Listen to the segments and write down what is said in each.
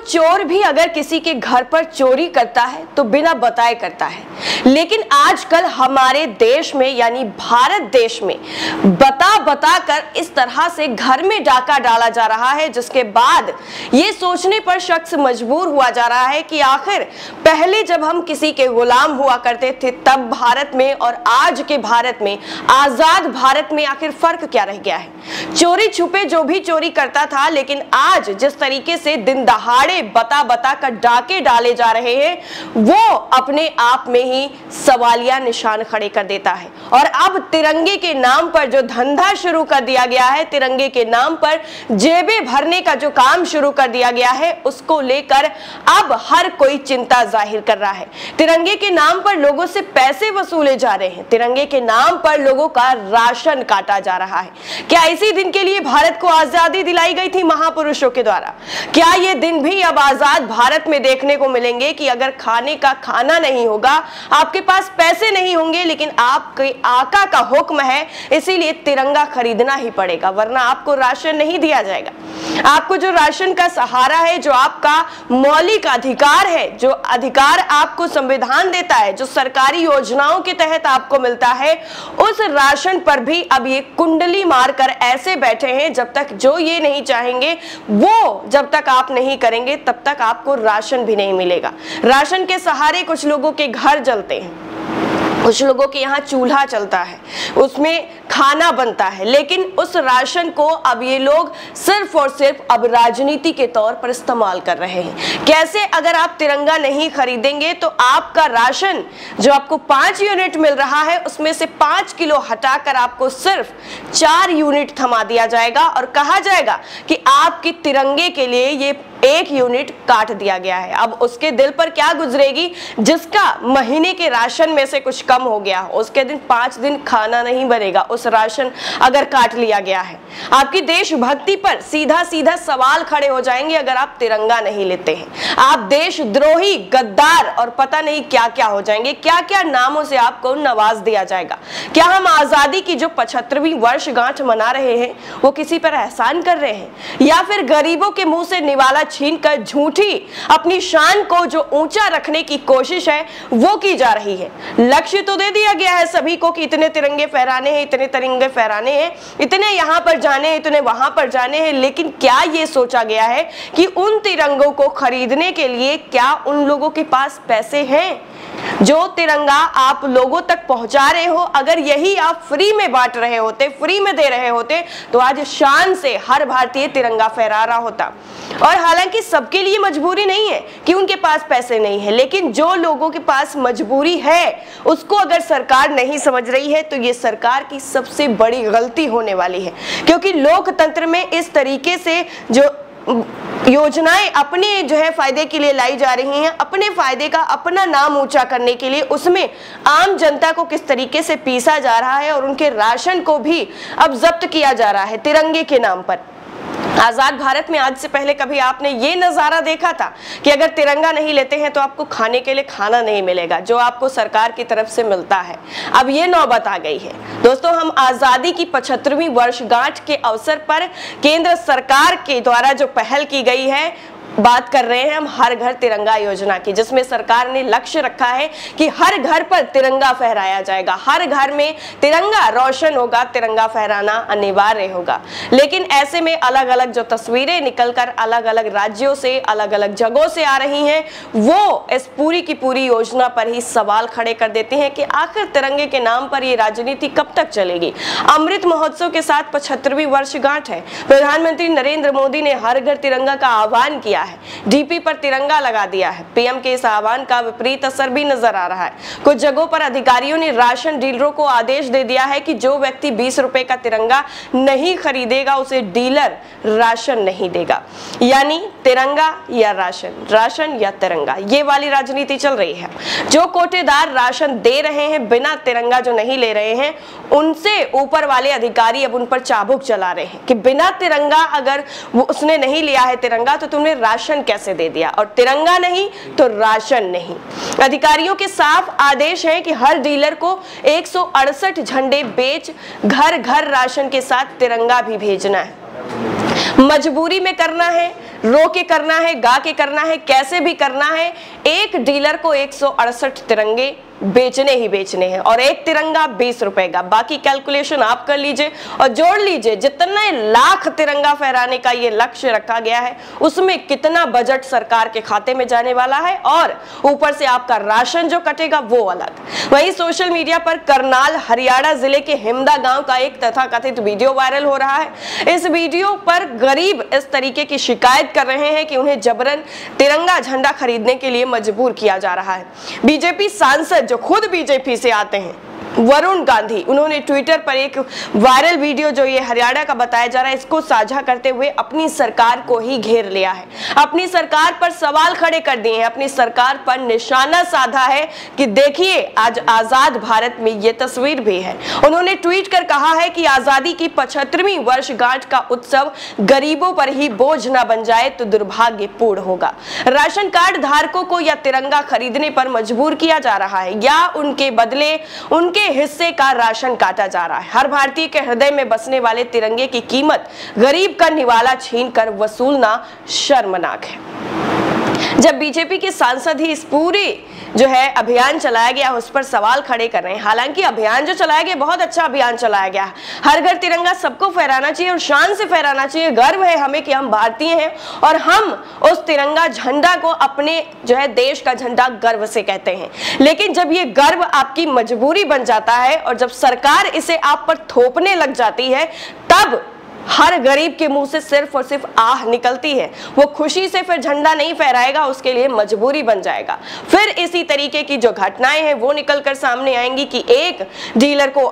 चोर भी अगर किसी के घर पर चोरी करता है तो बिना बताए करता है, लेकिन आजकल हमारे देश में यानी भारत देश में बता कर इस तरह से घर में डाका डाला जा रहा है, जिसके बाद ये सोचने पर शख्स मजबूर हुआ जा रहा है कि आखिर पहले जब हम किसी के गुलाम हुआ करते थे तब भारत में और आज के भारत में, आजाद भारत में आखिर फर्क क्या रह गया है। चोरी छुपे जो भी चोरी करता था, लेकिन आज जिस तरीके से दिन दहाड़े बता कर डाके डाले जा रहे हैं वो अपने आप में ही सवालिया निशान खड़े कर देता है। और अब तिरंगे के नाम पर जो धंधा शुरू कर दिया गया है, तिरंगे के नाम पर जेबें भरने का जो काम शुरू कर दिया गया है, उसको लेकर अब हर कोई चिंता जाहिर कर रहा है। तिरंगे के नाम पर लोगों से पैसे वसूले जा रहे हैं, तिरंगे के नाम पर लोगों का राशन काटा जा रहा है। क्या इसी दिन के लिए भारत को आजादी दिलाई गई थी महापुरुषों के द्वारा? क्या ये दिन भी अब आजाद भारत में देखने को मिलेंगे कि अगर खाने का खाना नहीं होगा, आपके पास पैसे नहीं होंगे, लेकिन आपके आका का हुक्म है इसीलिए तिरंगा खरीदना ही पड़ेगा, वरना आपको राशन नहीं दिया जाएगा। आपको जो राशन का सहारा है, जो आपका मौलिक अधिकार है, जो अधिकार आपको संविधान देता है, जो सरकारी योजनाओं के तहत आपको मिलता है, उस राशन पर भी अब ये कुंडली मारकर ऐसे बैठे हैं जब तक जो ये नहीं चाहेंगे वो जब तक आप नहीं करेंगे तब तक आपको राशन भी नहीं मिलेगा। राशन के सहारे कुछ लोगों के घर जलते हैं, कुछ लोगों के यहाँ चूल्हा चलता है, उसमें खाना बनता है, लेकिन उस राशन को अब ये लोग सिर्फ और सिर्फ अब राजनीति के तौर पर इस्तेमाल कर रहे हैं। कैसे? अगर आप तिरंगा नहीं खरीदेंगे तो आपका राशन जो आपको 5 यूनिट मिल रहा है उसमें से 5 किलो हटाकर आपको सिर्फ 4 यूनिट थमा दिया जाएगा और कहा जाएगा कि आपके तिरंगे के लिए ये 1 यूनिट काट दिया गया है। अब उसके दिल पर क्या गुजरेगी जिसका महीने के राशन में से कुछ कम हो गया, उसके दिन 5 दिन खाना नहीं बनेगा उस राशन अगर काट लिया गया है। आपकी देशभक्ति पर सीधा सीधा सवाल खड़े हो जाएंगे अगर आप तिरंगा नहीं लेते हैं। आप देशद्रोही, गद्दार और पता नहीं क्या क्या हो जाएंगे, क्या क्या नामों से आपको नवाज दिया जाएगा। क्या हम आजादी की जो 75वीं वर्षगांठ मना रहे हैं वो किसी पर एहसान कर रहे हैं, या फिर गरीबों के मुंह से निवाला छीनकर झूठी अपनी शान को जो ऊंचा रखने की कोशिश है वो की जा रही है। लक्ष्य तो दे दिया गया है सभी को कि इतने तिरंगे फहराने हैं, इतने तिरंगे फहराने हैं, इतने यहां पर जाने हैं, इतने वहां पर जाने हैं, लेकिन क्या ये सोचा गया है कि उन तिरंगों को खरीदने के लिए क्या उन लोगों के पास पैसे हैं? जो तिरंगा आप लोगों तक पहुंचा रहे हो, अगर यही आप फ्री में बांट रहे होते, फ्री में दे रहे होते, तो आज शान से हर भारतीय तिरंगा फहरा रहा होता। और हालांकि सबके लिए मजबूरी नहीं है कि उनके पास पैसे नहीं है, लेकिन जो लोगों के पास मजबूरी है उसको अगर सरकार नहीं समझ रही है तो ये सरकार की सबसे बड़ी गलती होने वाली है। क्योंकि लोकतंत्र में इस तरीके से जो योजनाएं अपने जो है फायदे के लिए लाई जा रही हैं, अपने फायदे का अपना नाम ऊंचा करने के लिए, उसमें आम जनता को किस तरीके से पीसा जा रहा है और उनके राशन को भी अब जब्त किया जा रहा है तिरंगे के नाम पर। आजाद भारत में आज से पहले कभी आपने ये नजारा देखा था कि अगर तिरंगा नहीं लेते हैं तो आपको खाने के लिए खाना नहीं मिलेगा जो आपको सरकार की तरफ से मिलता है? अब ये नौबत आ गई है। दोस्तों, हम आजादी की 75वीं वर्षगांठ के अवसर पर केंद्र सरकार के द्वारा जो पहल की गई है, बात कर रहे हैं हम हर घर तिरंगा योजना की, जिसमें सरकार ने लक्ष्य रखा है कि हर घर पर तिरंगा फहराया जाएगा, हर घर में तिरंगा रोशन होगा, तिरंगा फहराना अनिवार्य होगा। लेकिन ऐसे में अलग अलग जो तस्वीरें निकलकर अलग अलग राज्यों से, अलग अलग जगहों से आ रही हैं, वो इस पूरी की पूरी योजना पर ही सवाल खड़े कर देते हैं कि आखिर तिरंगे के नाम पर ये राजनीति कब तक चलेगी। अमृत महोत्सव के साथ 75वीं वर्षगांठ है। प्रधानमंत्री नरेंद्र मोदी ने हर घर तिरंगा का आह्वान किया है, डीपी पर तिरंगा लगा दिया है। पीएम के इस आह्वान का विपरीत असर भी नजर आ रहा है। कुछ जगहों पर अधिकारियों ने राशन डीलरों को आदेश दे दिया है कि जो व्यक्ति 20 रुपए का तिरंगा नहीं खरीदेगा उसे डीलर राशन नहीं देगा। यानी तिरंगा या राशन, राशन या तिरंगा, ये वाली राजनीति चल रही है। जो कोटेदार राशन दे रहे हैं, बिना तिरंगा जो नहीं ले रहे हैं, उनसे ऊपर वाले अधिकारी अब उन पर चाबुक चला रहे हैं कि बिना तिरंगा अगर वो उसने नहीं लिया है तिरंगा तो तुमने राशन कैसे दे दिया, और तिरंगा नहीं तो राशन नहीं। अधिकारियों के साफ आदेश है कि हर डीलर को 168 झंडे बेच घर घर राशन के साथ तिरंगा भी भेजना है। मजबूरी में करना है, रो के करना है, गा के करना है, कैसे भी करना है, एक डीलर को 168 तिरंगे बेचने ही बेचने हैं और एक तिरंगा 20 रुपए का। बाकी कैलकुलेशन आप कर लीजिए और जोड़ लीजिए जितने लाख तिरंगा फहराने का ये लक्ष्य रखा गया है उसमें कितना बजट सरकार के खाते में जाने वाला है और ऊपर से आपका राशन जो कटेगा वो अलग। वहीं सोशल मीडिया पर करनाल हरियाणा जिले के हिमदा गांव का एक तथाकथित वीडियो वायरल हो रहा है। इस वीडियो पर गरीब इस तरीके की शिकायत कर रहे हैं कि उन्हें जबरन तिरंगा झंडा खरीदने के लिए मजबूर किया जा रहा है। बीजेपी सांसद जो खुद बीजेपी से आते हैं वरुण गांधी, उन्होंने ट्विटर पर एक वायरल वीडियो जो ये हरियाणा का बताया जा रहा है इसको साझा करते हुए अपनी सरकार को ही घेर लिया है, अपनी सरकार पर सवाल खड़े कर दिए हैं, अपनी सरकार पर निशाना साधा है कि देखिए आज आजाद भारत में ये तस्वीर भी है। उन्होंने ट्वीट कर कहा है कि आजादी की 75वीं वर्षगांठ का उत्सव गरीबों पर ही बोझ न बन जाए तो दुर्भाग्यपूर्ण होगा। राशन कार्ड धारकों को या तिरंगा खरीदने पर मजबूर किया जा रहा है या उनके बदले उनके हिस्से का राशन काटा जा रहा है। हर भारतीय के हृदय में बसने वाले तिरंगे की कीमत गरीब का निवाला छीनकर वसूलना शर्मनाक है। जब बीजेपी के सांसद ही इस पूरी जो है अभियान चलाया गया उस पर सवाल खड़े कर रहे हैं। हालांकि अभियान जो चलाया गया बहुत अच्छा अभियान चलाया गया है। हर घर तिरंगा सबको फहराना चाहिए और शान से फहराना चाहिए। गर्व है हमें कि हम भारतीय हैं और हम उस तिरंगा झंडा को अपने जो है देश का झंडा गर्व से कहते हैं। लेकिन जब ये गर्व आपकी मजबूरी बन जाता है और जब सरकार इसे आप पर थोपने लग जाती है तब हर गरीब के मुंह से सिर्फ और सिर्फ आह निकलती है। वो खुशी से फिर झंडा नहीं फहराएगा, उसके लिए मजबूरी बन जाएगा। फिर इसी तरीके की जो घटनाएं हैं वो निकलकर सामने आएंगी कि एक डीलर को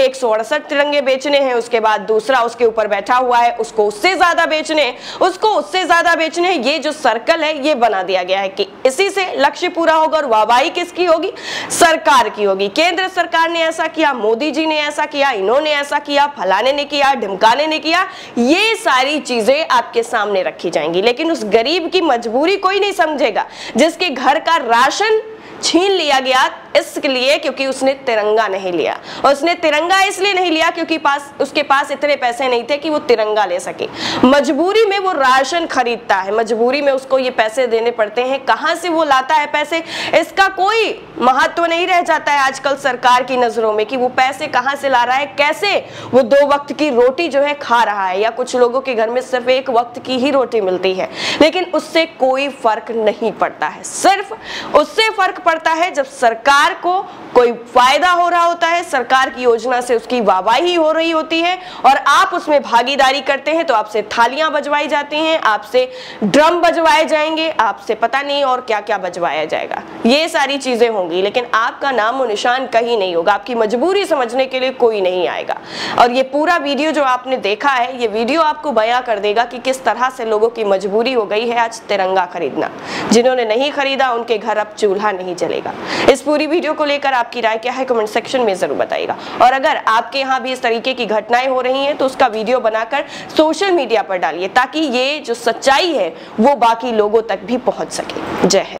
168 तिरंगे बेचने हैं, उसके बाद दूसरा उसके ऊपर बैठा हुआ है उसको उससे ज्यादा बेचने, उसको उससे ज्यादा बेचने। ये जो सर्कल है ये बना दिया गया है कि इसी से लक्ष्य पूरा होगा और वाहवाही किसकी होगी? सरकार की होगी। केंद्र सरकार ने ऐसा किया, मोदी जी ने ऐसा किया, इन्होंने ऐसा किया, फलाने ने किया, ढिमकाने ने किया, ये सारी चीजें आपके सामने रखी जाएंगी। लेकिन उस गरीब की मजबूरी कोई नहीं समझेगा जिसके घर का राशन छीन लिया गया इसलिए क्योंकि उसने तिरंगा नहीं लिया। उसने तिरंगा इसलिए नहीं लिया क्योंकि उसके पास इतने पैसे नहीं थे कि वो तिरंगा ले सके। मजबूरी में वो राशन खरीदता है, मजबूरी में उसको ये पैसे देने पड़ते हैं। कहां से वो लाता है पैसे इसका कोई महत्व नहीं रह जाता है आजकल सरकार की नजरों में कि वो पैसे कहां से ला रहा है, कैसे वो 2 वक्त की रोटी जो है खा रहा है। या कुछ लोगों के घर में सिर्फ 1 वक्त की ही रोटी मिलती है, लेकिन उससे कोई फर्क नहीं पड़ता है। सिर्फ उससे फर्क पड़ता है जब सरकार को कोई फायदा हो रहा होता है, सरकार की योजना से उसकी वाहवाही हो रही होती है और आप उसमें भागीदारी करते हैं तो आपसे थालियां बजवाई जाती हैं, आपसे ड्रम बजवाए जाएंगे, आपसे पता नहीं और क्या क्या बजवाया जाएगा। ये सारी चीजें होंगी लेकिन आपका नाम और निशान कहीं नहीं होगा। आपकी मजबूरी समझने के लिए कोई नहीं आएगा। और ये पूरा वीडियो जो आपने देखा है ये वीडियो आपको बयां कर देगा कि किस तरह से लोगों की मजबूरी हो गई है आज तिरंगा खरीदना। जिन्होंने नहीं खरीदा उनके घर अब चूल्हा नहीं जलेगा। इस पूरी वीडियो को लेकर आपकी राय क्या है कमेंट सेक्शन में जरूर बताइएगा। और अगर आपके यहाँ भी इस तरीके की घटनाएं हो रही हैं तो उसका वीडियो बनाकर सोशल मीडिया पर डालिए ताकि ये जो सच्चाई है वो बाकी लोगों तक भी पहुंच सके। जय हिंद।